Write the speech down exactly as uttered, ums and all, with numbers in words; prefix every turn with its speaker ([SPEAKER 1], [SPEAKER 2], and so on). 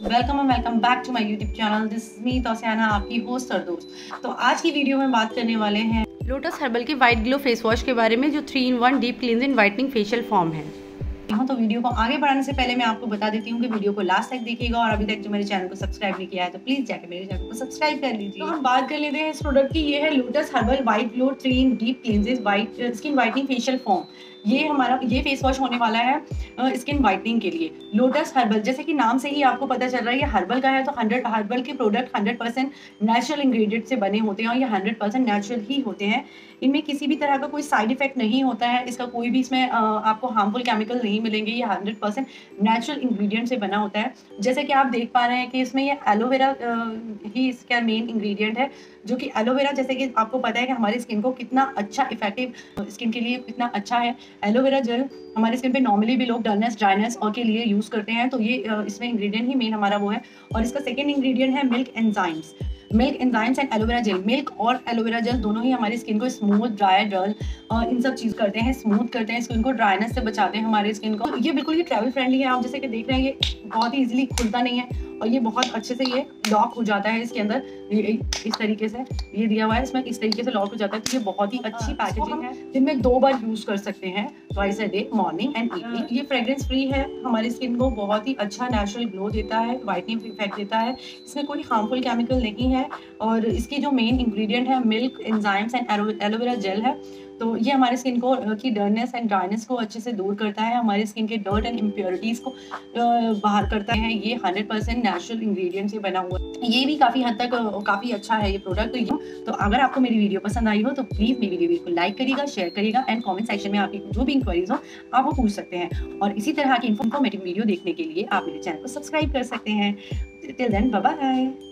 [SPEAKER 1] Welcome and welcome back to my YouTube channel. This is me Tausiyana, आपकी host और दोस्त। तो आज की वीडियो में बात करने वाले हैं लोटस हर्बल के वाइट ग्लो फेस वॉश के बारे में, जो three in one deep cleansing whitening facial foam है। तो वीडियो को आगे बढ़ाने से पहले मैं आपको बता देती हूँ कि वीडियो को लास्ट तक देखिएगा, और अभी तक जो मेरे चैनल को सब्सक्राइब नहीं किया है तो प्लीज जाकर मेरे चैनल को सब्सक्राइब कर लीजिए। तो हम बात कर लेते हैं इस प्रोडक्ट की। ये है Lotus Herbal white glow three in deep cleansing white skin whitening facial foam. ये हमारा ये फेस वॉश होने वाला है स्किन वाइटनिंग के लिए। लोटस हर्बल, जैसे कि नाम से ही आपको पता चल रहा है ये हर्बल का है, तो हंड्रेड हर्बल के product hundred percent natural ingredient से बने होते हैं, और ये हंड्रेड परसेंट नेचुरल ही होते हैं। इनमें किसी भी तरह का कोई साइड इफेक्ट नहीं होता है, इसका कोई भी इसमें आपको हार्मफुल केमिकल नहीं मिलेंगे। ये हंड्रेड परसेंट नेचुरल इंग्रेडिएंट से बना होता है। जैसे कि आप देख पा रहे हैं कि इसमें ये एलोवेरा ही इसका मेन इंग्रेडिएंट है, जो कि एलोवेरा, जैसे कि आपको पता है कि हमारी स्किन को कितना अच्छा इफेक्टिव स्किन के लिए कितना अच्छा है। एलोवेरा जेल हमारी स्किन पे नॉर्मली भी लोग डलनेस ड्राइनेस और के लिए यूज करते हैं, तो ये इसमें इंग्रेडिएंट ही मेन हमारा वो है। और इसका सेकेंड इंग्रेडिएंट है milk enzymes. Milk enzymes and aloe vera gel. Milk और एलोवेरा जेल दोनों ही हमारी स्किन को स्मूथ, ड्राई, डल और इन सब चीज करते हैं, स्मूथ करते हैं स्किन को, ड्राइनेस से बचाते हैं हमारी स्किन को। ये बिल्कुल ही ट्रैवल फ्रेंडली है। आप जैसे कि देख रहे हैं ये बहुत ही इजीली खुलता नहीं है, और ये बहुत अच्छे से ये लॉक हो जाता है इसके अंदर। ये इस तरीके से ये दिया हुआ है, इसमें इस तरीके से लॉक हो जाता है। तो ये बहुत ही अच्छी पैकेजिंग है। दिन में दो बार यूज कर सकते हैं, twice a day, morning and evening. ये फ्रेग्रेंस फ्री है, हमारी स्किन को बहुत ही अच्छा नेचुरल ग्लो देता है, वाइटनिंग इफेक्ट देता है। इसमें कोई हार्मफुल केमिकल नहीं है, और इसकी जो मेन इंग्रेडिएंट है milk enzymes and aloe vera gel है। तो ये हमारी स्किन को की डरनेस एंड ड्राइनेस को अच्छे से दूर करता है, हमारी स्किन के डर्ट एंड इम्प्योरिटीज को बाहर करता है। ये हंड्रेड परसेंट नेचुरल इंग्रेडिएंट से बना हुआ है। ये भी काफी हद तक काफी अच्छा है ये प्रोडक्ट। तो, तो अगर आपको मेरी वीडियो पसंद आई हो तो प्लीज मेरी वीडियो को लाइक करिएगा, शेयर करिएगा, एंड कॉमेंट सेक्शन में आपकी जो भी इंक्वायरीज हो आप वो पूछ सकते हैं। और इसी तरह की इन्फॉर्मेटिव वीडियो देखने के लिए आप मेरे चैनल को सब्सक्राइब कर सकते हैं। Till then bye bye.